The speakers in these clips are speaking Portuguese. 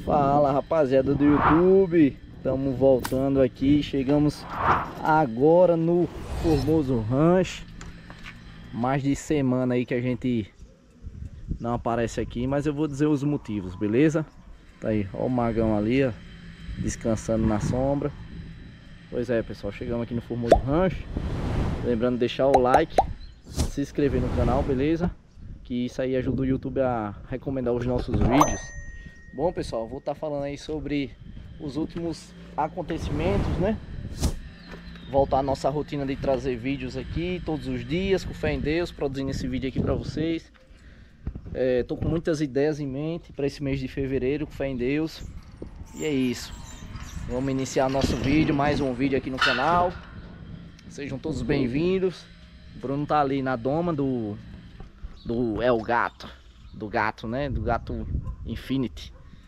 Fala, rapaziada do YouTube, estamos voltando aqui. Chegamos agora no Formoso Rancho. Mais de semana aí que a gente não aparece aqui, mas eu vou dizer os motivos, beleza? Tá aí, ó o Magão ali, ó, descansando na sombra. Pois é, pessoal, chegamos aqui no Formoso Rancho. Lembrando de deixar o like, se inscrever no canal, beleza? Que isso aí ajuda o YouTube a recomendar os nossos vídeos. Bom, pessoal, vou estar falando aí sobre os últimos acontecimentos, né? Voltar à nossa rotina de trazer vídeos aqui todos os dias, com fé em Deus, produzindo esse vídeo aqui para vocês. Tô com muitas ideias em mente para esse mês de fevereiro, com fé em Deus. E é isso. Vamos iniciar nosso vídeo, mais um vídeo aqui no canal. Sejam todos bem-vindos. O Bruno tá ali na doma do gato. Do gato, né? Do gato Infinity.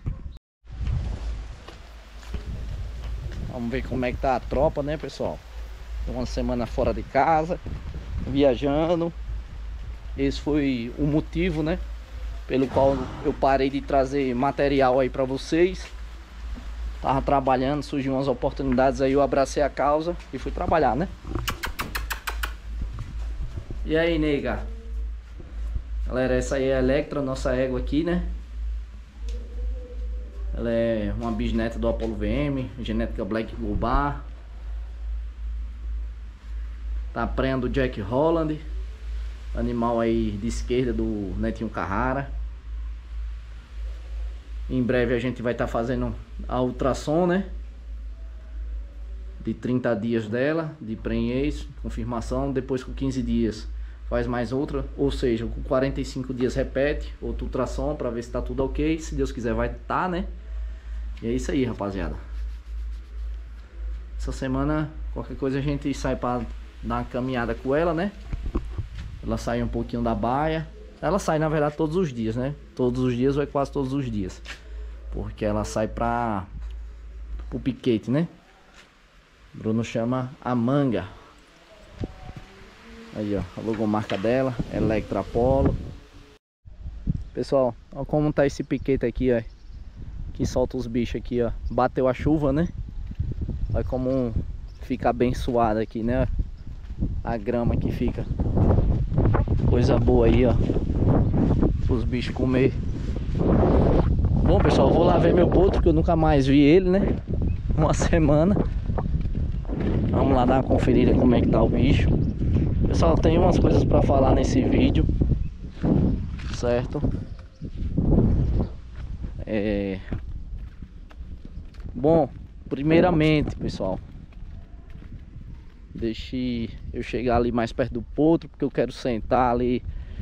Vamos ver como é que tá a tropa, né, pessoal? Uma semana fora de casa, viajando. Esse foi o motivo, né, pelo qual eu parei de trazer material aí pra vocês. Tava trabalhando, surgiu umas oportunidades aí, eu abracei a causa e fui trabalhar, né? E aí, nega? Galera, essa aí é a Electra, nossa égua aqui, né? Ela é uma bisneta do Apollo VM, genética Black Gobar. Tá prenha do Jack Holland, animal aí de esquerda do Netinho Carrara. Em breve a gente vai estar fazendo a ultrassom, né? De 30 dias dela, de prenhez, confirmação. Depois com 15 dias faz mais outra, ou seja, com 45 dias repete outro ultrassom para ver se tá tudo ok. Se Deus quiser vai estar, né? E é isso aí, rapaziada. Essa semana, qualquer coisa a gente sai para dar uma caminhada com ela, né? Ela sai um pouquinho da baia. Ela sai, na verdade, todos os dias, né? Todos os dias ou é quase todos os dias. Porque ela sai para o piquete, né? Bruno chama a manga. Aí, ó, a logomarca dela, Electra Apollo. Pessoal, olha como tá esse piquete aqui, ó. Que solta os bichos aqui, ó. Bateu a chuva, né? Olha como fica abençoado aqui, né? A grama que fica. Coisa boa aí, ó. Os bichos comer. Bom, pessoal, vou lá ver meu potro, que eu nunca mais vi ele, né? Uma semana. Vamos lá dar uma conferida como é que tá o bicho. Pessoal, tem umas coisas pra falar nesse vídeo, certo? Bom, primeiramente, pessoal, deixe eu chegar ali mais perto do potro, porque eu quero sentar ali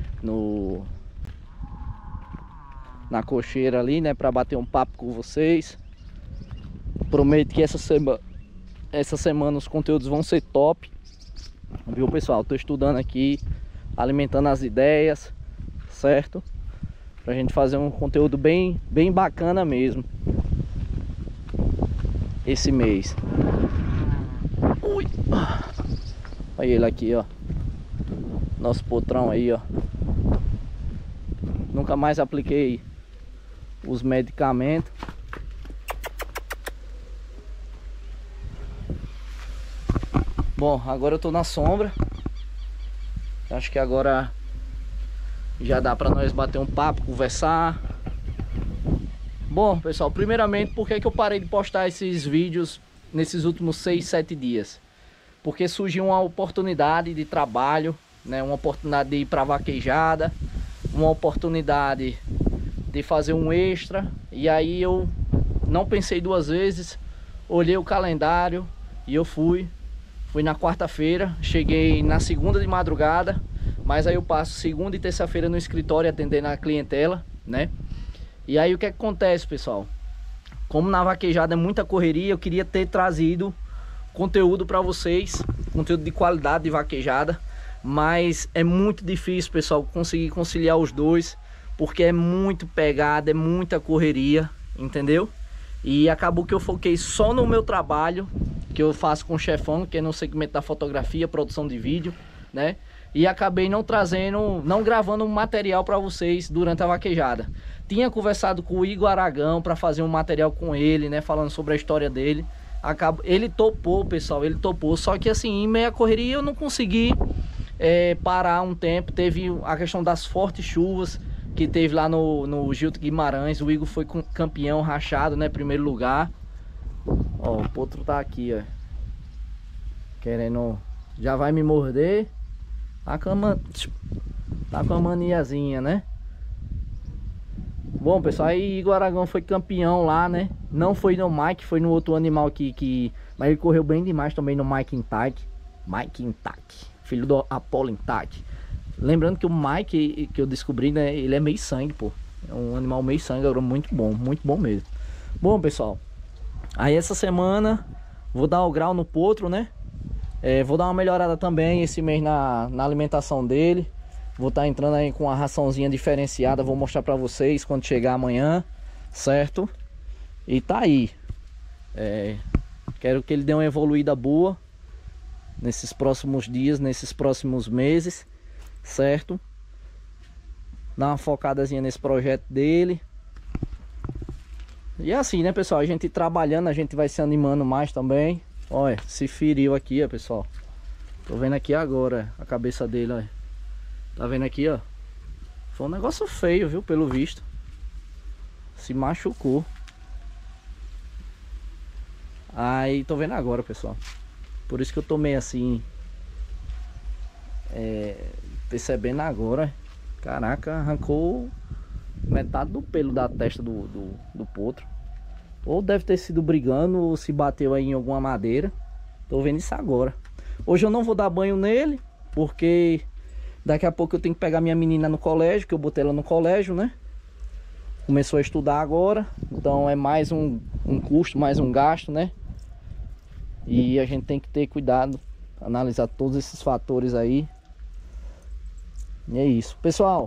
na cocheira ali, né, para bater um papo com vocês. Prometo que essa semana os conteúdos vão ser top. Viu, pessoal? Tô estudando aqui, alimentando as ideias, certo? Pra gente fazer um conteúdo bem bacana mesmo esse mês. Ui. Olha ele aqui, ó. Nosso potrão aí, ó. Nunca mais apliquei os medicamentos. Bom, agora eu tô na sombra. Acho que agora já dá pra nós bater um papo, conversar. Bom, pessoal, primeiramente, por que eu parei de postar esses vídeos nesses últimos 6, 7 dias? Porque surgiu uma oportunidade de trabalho, né? Uma oportunidade de ir pra vaquejada, uma oportunidade de fazer um extra. E aí eu não pensei duas vezes, olhei o calendário e eu fui. Fui na quarta-feira, cheguei na segunda de madrugada, mas aí eu passo segunda e terça-feira no escritório atendendo a clientela, né? E aí o que acontece, pessoal? Como na vaquejada é muita correria, eu queria ter trazido conteúdo para vocês, conteúdo de qualidade de vaquejada, mas é muito difícil, pessoal, conseguir conciliar os dois, porque é muito pegada, é muita correria, entendeu? E acabou que eu foquei só no meu trabalho, que eu faço com o chefão, que é no segmento da fotografia, produção de vídeo, né? e acabei não trazendo, não gravando material para vocês durante a vaquejada. Tinha conversado com o Igor Aragão para fazer um material com ele, né, falando sobre a história dele. Ele topou, pessoal, ele topou, só que assim, em meia correria eu não consegui parar um tempo. Teve a questão das fortes chuvas que teve lá no Gilto Guimarães. O Igor foi campeão rachado, né, primeiro lugar. Ó, o potro tá aqui, ó, querendo, já vai me morder. Tá com a maniazinha, né? Bom, pessoal, aí Igor Aragão foi campeão lá, né? Não foi no Mike, foi no outro animal mas ele correu bem demais também no Mike Intact. Mike Intact, filho do Apollo Intact. Lembrando que o Mike, que eu descobri, né? Ele é meio sangue, pô. É um animal meio sangue, agora muito bom mesmo. Bom, pessoal, aí essa semana vou dar o grau no potro, né? Vou dar uma melhorada também esse mês na alimentação dele. Vou estar entrando aí com uma raçãozinha diferenciada. Vou mostrar pra vocês quando chegar amanhã, certo? E tá aí. Quero que ele dê uma evoluída boa nesses próximos dias, nesses próximos meses, certo? Dar uma focadazinha nesse projeto dele. E assim, né, pessoal? A gente trabalhando, a gente vai se animando mais também. Olha, se feriu aqui, ó, pessoal. Tô vendo aqui agora a cabeça dele, olha. Tá vendo aqui, ó? Foi um negócio feio, viu? Pelo visto. Se machucou. Aí, tô vendo agora, pessoal. Por isso que eu tô meio assim... percebendo agora. Caraca, arrancou metade do pelo da testa do potro. Ou deve ter sido brigando, ou se bateu aí em alguma madeira. Tô vendo isso agora. Hoje eu não vou dar banho nele, porque daqui a pouco eu tenho que pegar minha menina no colégio, que eu botei ela no colégio, né? Começou a estudar agora, então é mais um custo, mais um gasto, né? E a gente tem que ter cuidado, analisar todos esses fatores aí. E é isso. Pessoal,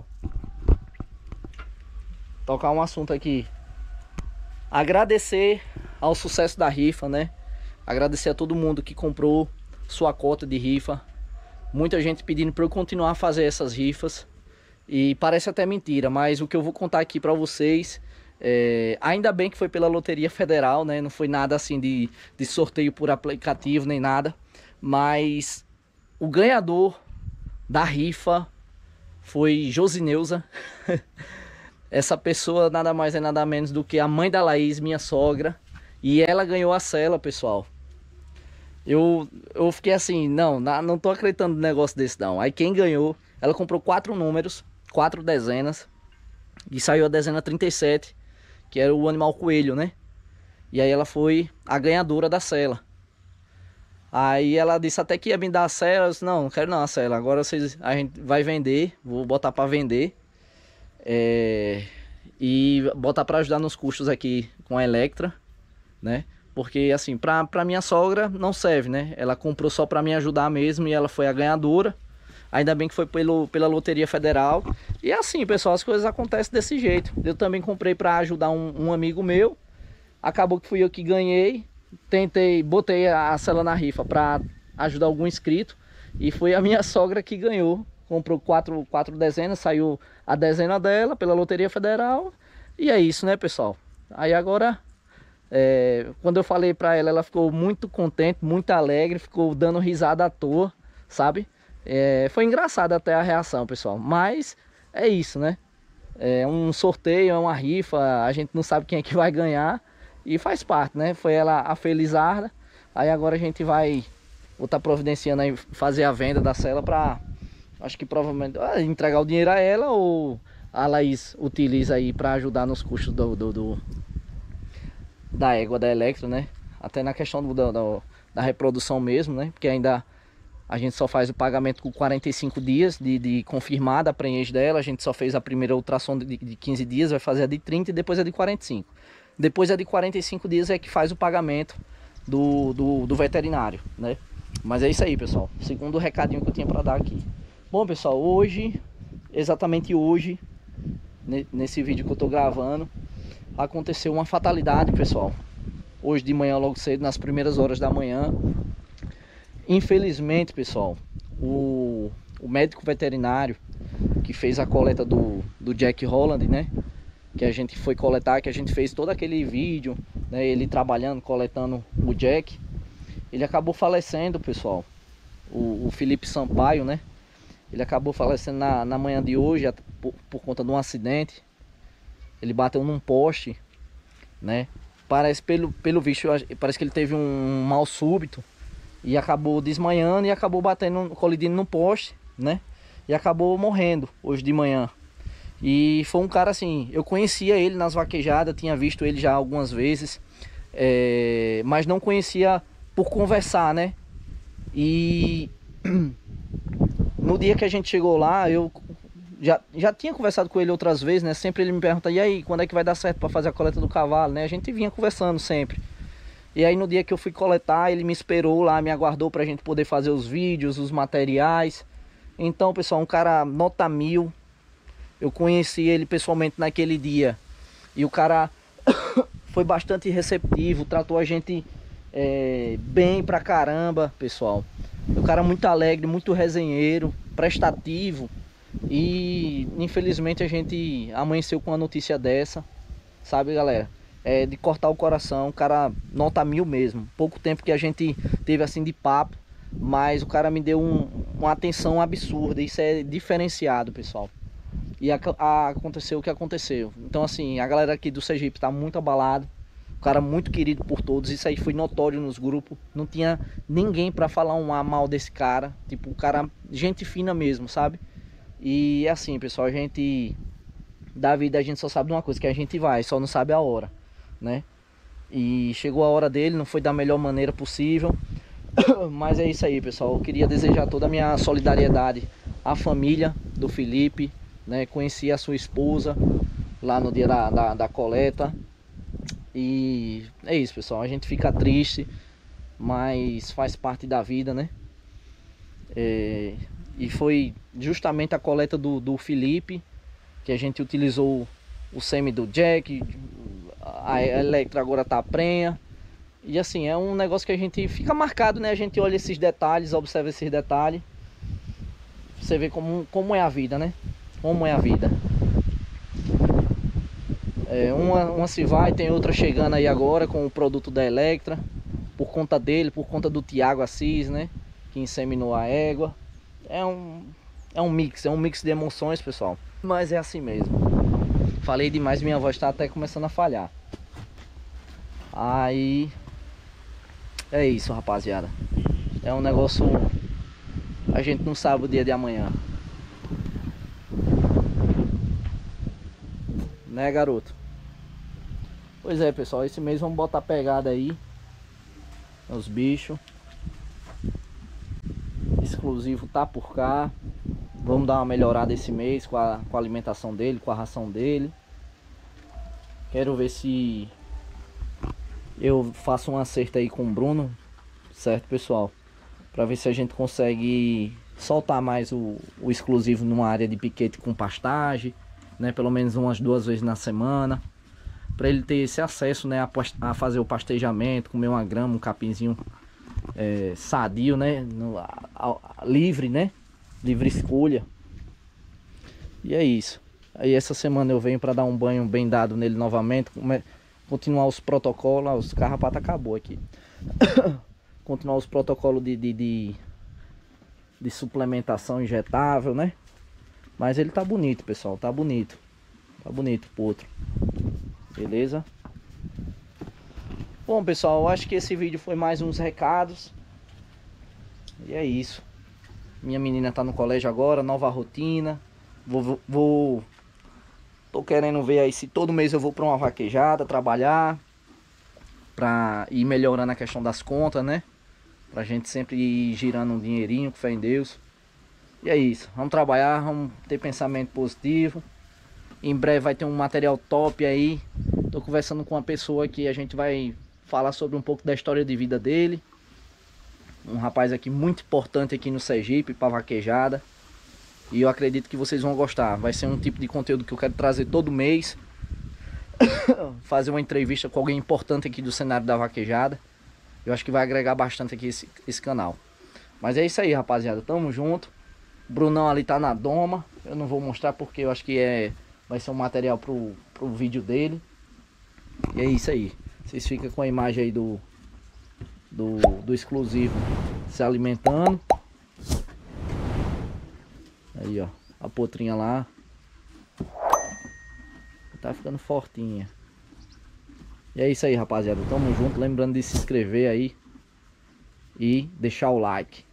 tocar um assunto aqui. Agradecer ao sucesso da rifa, né? Agradecer a todo mundo que comprou sua cota de rifa. Muita gente pedindo para eu continuar a fazer essas rifas. E parece até mentira, mas o que eu vou contar aqui para vocês, ainda bem que foi pela Loteria Federal, né? Não foi nada assim de sorteio por aplicativo nem nada. Mas o ganhador da rifa foi Josineuza. Essa pessoa nada mais é nada menos do que a mãe da Laís, minha sogra. E ela ganhou a cela, pessoal. Eu fiquei assim, não tô acreditando no negócio desse não. Aí quem ganhou, ela comprou 4 números, 4 dezenas. E saiu a dezena 37, que era o animal coelho, né? E aí ela foi a ganhadora da cela. Aí ela disse até que ia me dar a cela. Eu disse, não quero não a cela. Agora a gente vai vender, vou botar para vender. E botar para ajudar nos custos aqui com a Electra, né? Porque assim, pra minha sogra não serve, né? Ela comprou só para me ajudar mesmo e ela foi a ganhadora. Ainda bem que foi pela Loteria Federal. E assim, pessoal, as coisas acontecem desse jeito. Eu também comprei para ajudar um amigo meu. Acabou que fui eu que ganhei. Botei a cela na rifa para ajudar algum inscrito. E foi a minha sogra que ganhou. Comprou 4 dezenas, saiu a dezena dela pela Loteria Federal. E é isso, né, pessoal? Aí agora, quando eu falei pra ela, ela ficou muito contente, muito alegre, ficou dando risada à toa, sabe? Foi engraçado até a reação, pessoal. Mas é isso, né? É um sorteio, é uma rifa, a gente não sabe quem é que vai ganhar. E faz parte, né? Foi ela a felizarda. Aí agora a gente vou estar providenciando aí, fazer a venda da cela pra... Acho que provavelmente entregar o dinheiro a ela, ou a Laís utiliza aí para ajudar nos custos da égua da Electra, né? Até na questão da reprodução mesmo, né? Porque ainda a gente só faz o pagamento com 45 dias de confirmada a prenhez dela. A gente só fez a primeira ultrassom de 15 dias, vai fazer a de 30 e depois a de 45. Depois a de 45 dias é que faz o pagamento do veterinário, né? Mas é isso aí, pessoal. Segundo o recadinho que eu tinha para dar aqui. Bom, pessoal, hoje, exatamente hoje, nesse vídeo que eu tô gravando, aconteceu uma fatalidade, pessoal. Hoje de manhã, logo cedo, nas primeiras horas da manhã. Infelizmente, pessoal, o o médico veterinário que fez a coleta do Jack Holland, né? Que a gente foi coletar, que a gente fez todo aquele vídeo, né? Ele trabalhando, coletando o Jack. Ele acabou falecendo, pessoal. O Felipe Sampaio, né? Ele acabou falecendo na manhã de hoje por conta de um acidente. Ele bateu num poste, né? Parece, pelo visto, parece que ele teve um mal súbito e acabou desmaiando e acabou batendo, colidindo no poste, né? E acabou morrendo hoje de manhã. E foi um cara assim, eu conhecia ele nas vaquejadas, tinha visto ele já algumas vezes, mas não conhecia por conversar, né? E no dia que a gente chegou lá, eu já tinha conversado com ele outras vezes, né? Sempre ele me pergunta, e aí, quando é que vai dar certo para fazer a coleta do cavalo, né? A gente vinha conversando sempre. E aí no dia que eu fui coletar, ele me esperou lá, me aguardou pra gente poder fazer os vídeos, os materiais. Então, pessoal, um cara nota 1000. Eu conheci ele pessoalmente naquele dia. E o cara foi bastante receptivo, tratou a gente bem pra caramba, pessoal. O cara muito alegre, muito resenheiro, prestativo. E infelizmente a gente amanheceu com uma notícia dessa, sabe, galera? De cortar o coração. O cara nota 1000 mesmo. Pouco tempo que a gente teve assim de papo, mas o cara me deu uma atenção absurda. Isso é diferenciado, pessoal. E aconteceu o que aconteceu. Então assim, a galera aqui do Sergipe tá muito abalado. O cara muito querido por todos. Isso aí foi notório nos grupos. Não tinha ninguém pra falar mal desse cara. Tipo, o cara, gente fina mesmo, sabe? E assim, pessoal, a gente da vida a gente só sabe de uma coisa, que a gente vai, só não sabe a hora, né? E chegou a hora dele, não foi da melhor maneira possível. Mas é isso aí, pessoal. Eu queria desejar toda a minha solidariedade à família do Felipe, né? Conheci a sua esposa lá no dia da coleta. E é isso, pessoal. A gente fica triste, mas faz parte da vida, né? E foi justamente a coleta do Felipe que a gente utilizou o sêmen do Jack. A Electra agora tá prenha. E assim, é um negócio que a gente fica marcado, né? A gente olha esses detalhes, observa esses detalhes. Você vê como é a vida, né? Como é a vida. Uma se vai, tem outra chegando aí agora com o produto da Electra. Por conta dele, por conta do Thiago Assis, né? Que inseminou a égua. É um mix de emoções, pessoal. Mas é assim mesmo. Falei demais, minha voz tá até começando a falhar. Aí é isso, rapaziada. É um negócio, a gente não sabe o dia de amanhã, né, garoto? Pois é, pessoal, esse mês vamos botar pegada aí nos bichos. Exclusivo tá por cá. Vamos dar uma melhorada esse mês com a alimentação dele, com a ração dele. Quero ver se eu faço um acerto aí com o Bruno, certo, pessoal? Para ver se a gente consegue soltar mais o exclusivo numa área de piquete com pastagem, né? Pelo menos umas 2 vezes na semana. Para ele ter esse acesso, né? A fazer o pastejamento, comer uma grama, um capinzinho sadio, né? Livre, né? Livre escolha. E é isso. Aí essa semana eu venho para dar um banho bem dado nele novamente, continuar os protocolos. Os carrapatos acabou aqui. Continuar os protocolos de suplementação injetável, né? Mas ele tá bonito, pessoal, tá bonito. Tá bonito o potro. Beleza? Bom, pessoal, eu acho que esse vídeo foi mais uns recados. E é isso. Minha menina tá no colégio agora, nova rotina. Tô querendo ver aí se todo mês eu vou pra uma vaquejada, trabalhar, pra ir melhorando a questão das contas, né? Pra gente sempre ir girando um dinheirinho, com fé em Deus. E é isso, vamos trabalhar, vamos ter pensamento positivo. Em breve vai ter um material top aí. Tô conversando com uma pessoa que a gente vai falar sobre um pouco da história de vida dele. Um rapaz aqui muito importante aqui no Sergipe, pra vaquejada. E eu acredito que vocês vão gostar. Vai ser um tipo de conteúdo que eu quero trazer todo mês. Fazer uma entrevista com alguém importante aqui do cenário da vaquejada. Eu acho que vai agregar bastante aqui esse canal. Mas é isso aí, rapaziada. Tamo junto. O Brunão ali tá na doma. Eu não vou mostrar porque eu acho que vai ser um material pro vídeo dele. E é isso aí. Vocês ficam com a imagem aí do exclusivo se alimentando. Aí, ó. A potrinha lá. Tá ficando fortinha. E é isso aí, rapaziada. Tamo junto. Lembrando de se inscrever aí. E deixar o like.